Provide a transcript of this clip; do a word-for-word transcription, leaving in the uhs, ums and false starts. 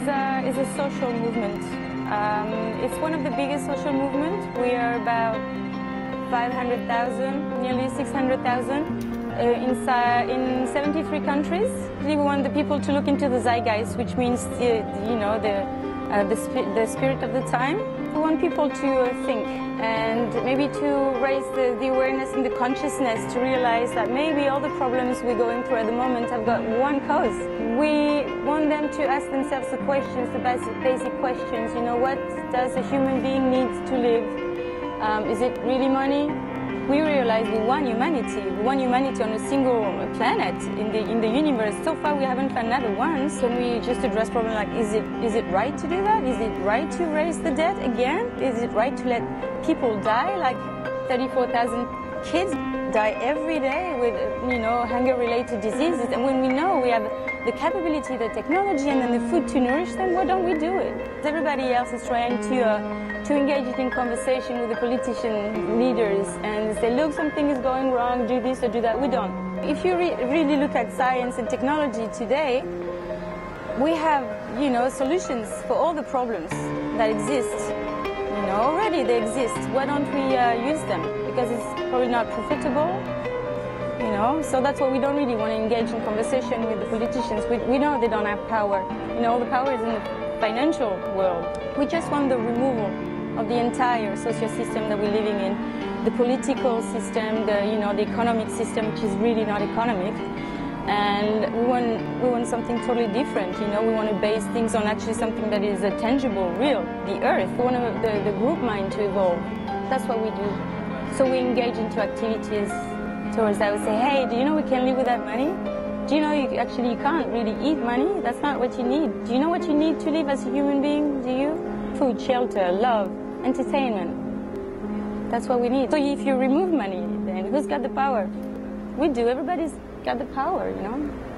is a, is a social movement. Um, it's one of the biggest social movements. We are about five hundred thousand, nearly six hundred thousand, uh, in, in seventy-three countries. We want the people to look into the zeitgeist, which means the, you know, the, uh, the, sp the spirit of the time. We want people to uh, think and maybe to raise the, the awareness and the consciousness to realize that maybe all the problems we're going through at the moment have got one cause. We want them to ask themselves the questions, the basic, basic questions. You know, what does a human being need to live? Um, is it really money? We realize we want humanity. We want humanity on a single planet in the in the universe. So far, we haven't found another one. So we just address problems like: is it is it right to do that? Is it right to raise the dead again? Is it right to let people die, like thirty-four thousand kids die every day with, you know, hunger-related diseases? And when we know we have the capability, the technology, and then the food to nourish them, why don't we do it? Everybody else is trying to uh, to engage in conversation with the politician leaders and say, look, something is going wrong, do this or do that. We don't. If you re really look at science and technology today, we have, you know, solutions for all the problems that exist. You know, already they exist. Why don't we uh, use them? Because it's probably not profitable. You know, so that's why we don't really want to engage in conversation with the politicians. We, we know they don't have power. You know, all the power is in the financial world. We just want the removal of the entire social system that we're living in, the political system, the, you know, the economic system, which is really not economic. And we want, we want something totally different. You know, we want to base things on actually something that is uh, tangible, real, the earth. We want the, the group mind to evolve. That's what we do. So we engage into activities towards that. We say, hey, do you know we can live without money? Do you know you actually you can't really eat money? That's not what you need. Do you know what you need to live as a human being? Do you? Food, shelter, love, entertainment. That's what we need. So if you remove money, then who's got the power? We do. Everybody's got the power, you know?